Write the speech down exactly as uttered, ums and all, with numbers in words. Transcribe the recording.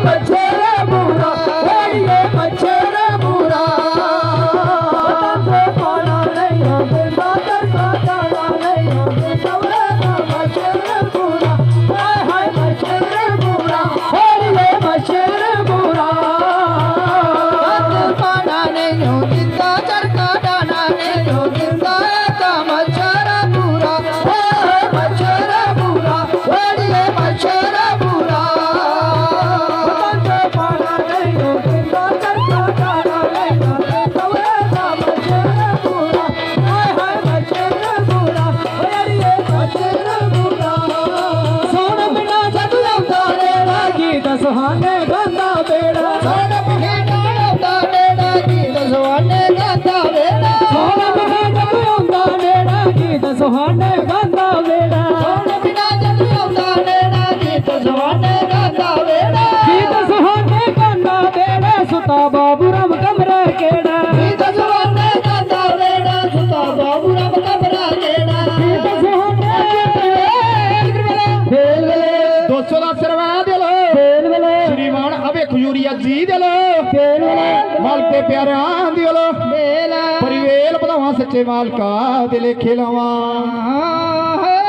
मच्छर बुरा ये मच्छर बुरा पाना नहीं होते बादल का जाना नहीं होते सवरे का मच्छर बुरा हाय हाय मच्छर बुरा ये मच्छर बुरा पाना नहीं हो जिंदा चरका डाना नहीं हो जिंदा का मच्छर बुरा मच्छर बुरा ये मच्छर बुरा पाना नहीं हो जिंदा चरका डाना नहीं हो सवरे का मच्छर बुरा हाय हाय मच्छर बुरा ये मच्छर बुरा सोन बिना जग लौटा लेना गीत सुहाने गांदा बेड़ा सोन बिना जग लौटा लेना गीत सुहाने गांदा बेड़ा सोन बिना जग लौटा लेना गीत सुहाने गांदा बेड़ा सोन बिना जग लौटा लेना गीत सुहाने गांदा बेड़ा गीत सुहाने गांदा बेड़ा सुता बाबूराम कमरा केड़ा गीत सुहाने गांदा बेड़ा सुता बाबूराम कमरा केड़ा गीत सुहाने फेल वेले दोस्तों दा सरवाना दिल फेल वेले श्रीमान अबे खजूरिया जी दिल फेल वेले माल के प्यारा दिल फेल परिवेल बधावा सच्चे मालका दिले खिलावा